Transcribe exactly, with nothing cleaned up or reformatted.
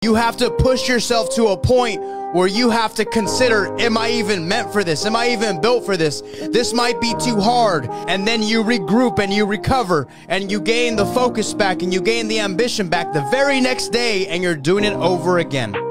You have to push yourself to a point where you have to consider, am I even meant for this? Am I even built for this? This might be too hard. And then you regroup and you recover and you gain the focus back and you gain the ambition back the very next day, and you're doing it over again.